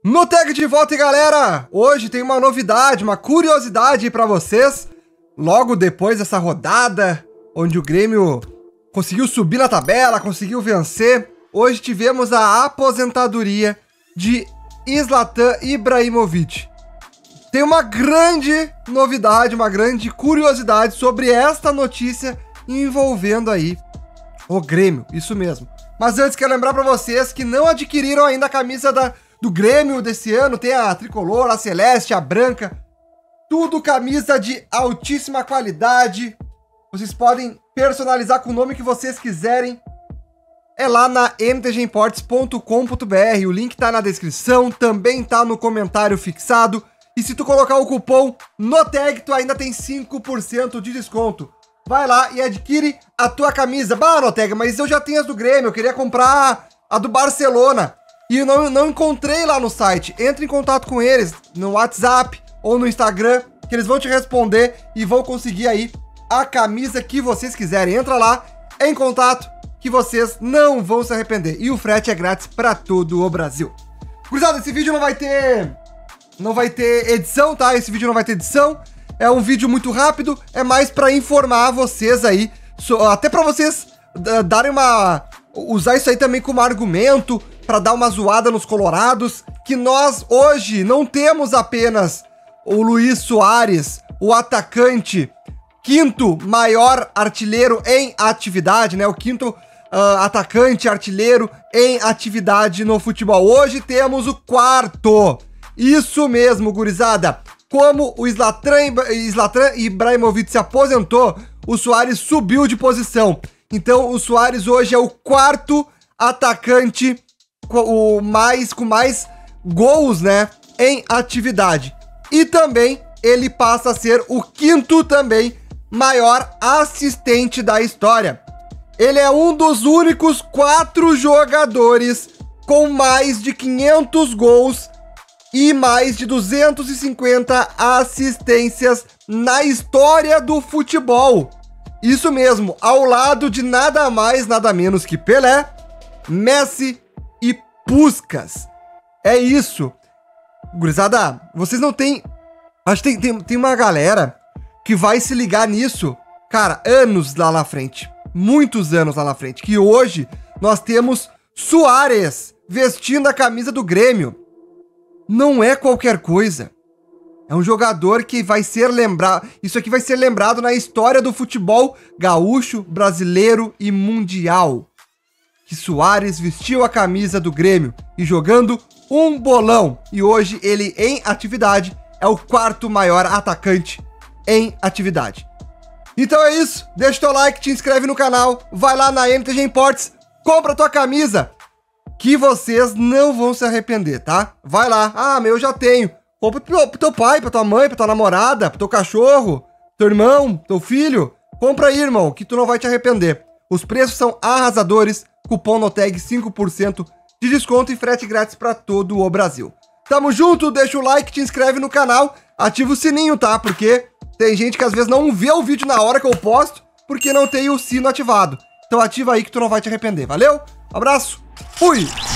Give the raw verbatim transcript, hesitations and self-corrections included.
Noteg de volta, e galera, hoje tem uma novidade, uma curiosidade para vocês. Logo depois dessa rodada, onde o Grêmio conseguiu subir na tabela, conseguiu vencer, hoje tivemos a aposentadoria de Zlatan Ibrahimovic. Tem uma grande novidade, uma grande curiosidade sobre esta notícia envolvendo aí o Grêmio, isso mesmo. Mas antes quero lembrar para vocês que não adquiriram ainda a camisa da do Grêmio desse ano, tem a tricolor, a celeste, a branca, tudo camisa de altíssima qualidade. Vocês podem personalizar com o nome que vocês quiserem. É lá na m t g imports ponto com ponto b r, o link tá na descrição, também tá no comentário fixado. E se tu colocar o cupom Noteg, tu ainda tem cinco por cento de desconto. Vai lá e adquire a tua camisa. Bah, Noteg, mas eu já tenho as do Grêmio, eu queria comprar a do Barcelona. E eu não, não encontrei lá no site. Entre em contato com eles no WhatsApp ou no Instagram, que eles vão te responder e vão conseguir aí a camisa que vocês quiserem. Entra lá, é em contato, que vocês não vão se arrepender. E o frete é grátis para todo o Brasil. Gurizada, esse vídeo não vai ter... Não vai ter edição, tá? Esse vídeo não vai ter edição. É um vídeo muito rápido. É mais para informar vocês aí. Até para vocês uh, darem uma... Usar isso aí também como argumento para dar uma zoada nos colorados, que nós hoje não temos apenas o Luiz Soares, o atacante, quinto maior artilheiro em atividade, né? O quinto uh, atacante artilheiro em atividade no futebol. Hoje temos o quarto. Isso mesmo, gurizada. Como o Zlatan, Zlatan Ibrahimovic se aposentou, o Soares subiu de posição. Então o Soares hoje é o quarto atacante o mais, com mais gols, né, em atividade. E também ele passa a ser o quinto também maior assistente da história. Ele é um dos únicos quatro jogadores com mais de quinhentos gols e mais de duzentas e cinquenta assistências na história do futebol. Isso mesmo, ao lado de nada mais, nada menos que Pelé, Messi e Puskás. É isso. Gurizada, vocês não têm... Acho que tem, tem, tem uma galera que vai se ligar nisso, cara, anos lá na frente. Muitos anos lá na frente. Que hoje nós temos Soares vestindo a camisa do Grêmio. Não é qualquer coisa. É um jogador que vai ser lembrado... Isso aqui vai ser lembrado na história do futebol gaúcho, brasileiro e mundial. Que Soares vestiu a camisa do Grêmio e jogando um bolão. E hoje ele, em atividade, é o quarto maior atacante em atividade. Então é isso. Deixa o teu like, te inscreve no canal, vai lá na M T G Imports, compra a tua camisa, que vocês não vão se arrepender, tá? Vai lá. Ah, meu, eu já tenho. Compra pro teu, pro teu pai, pra tua mãe, pra tua namorada, pro teu cachorro, teu irmão, teu filho. Compra aí, irmão, que tu não vai te arrepender. Os preços são arrasadores. Cupom Noteg cinco por cento de desconto e frete grátis para todo o Brasil. Tamo junto, deixa o like, te inscreve no canal, ativa o sininho, tá? Porque tem gente que às vezes não vê o vídeo na hora que eu posto, porque não tem o sino ativado. Então ativa aí que tu não vai te arrepender, valeu? Abraço, fui!